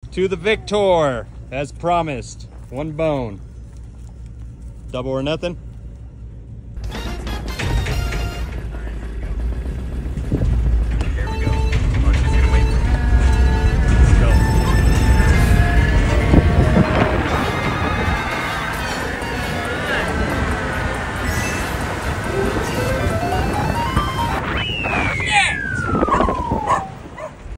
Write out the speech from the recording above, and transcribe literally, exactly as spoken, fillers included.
to the Victor, as promised. One bone. Double or nothing.